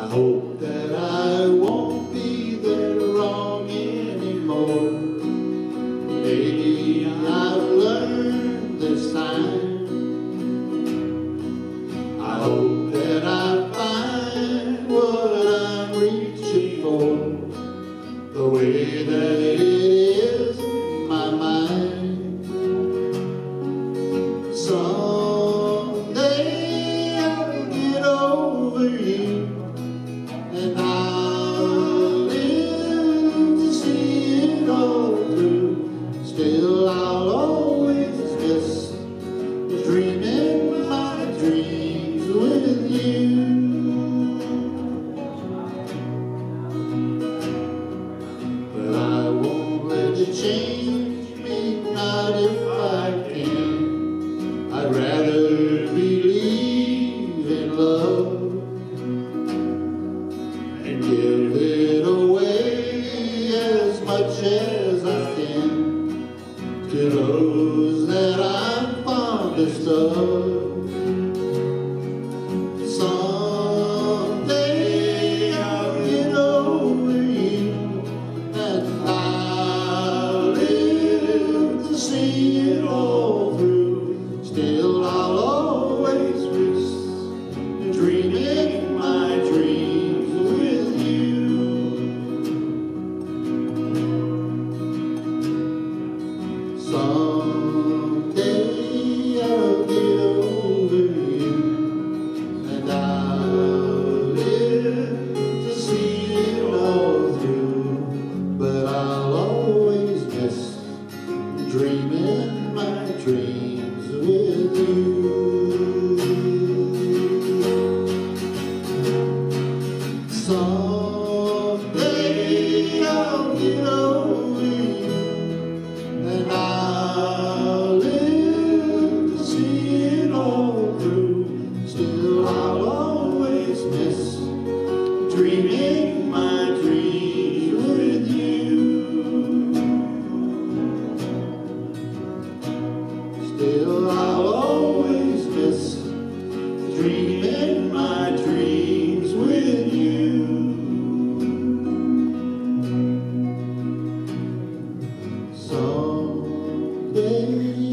hope that I won't be there wrong anymore. Maybe I've learned this time. I hope that I find what I'm reaching for, the way that it is in my mind. Someday I'll get over you, and I'll live to see it all through. Still I'll always miss dreaming my dreams with you. But I won't let you change me, not if I can. I'd rather believe in love and give it away as much as I can to those that I'm fondest of. Someday I'll get over you, and I'll live to see it all through. Still I'll always miss dreaming my dreams with you. Someday I'll get over you, and I'll live to see it all through. But I'll always miss dreaming my dreams with you. Someday I'll get over you, and I'll live to see it all through. Still I'll always miss dreaming my dreams with you. Still I'll always miss dreaming my dreams with you. Someday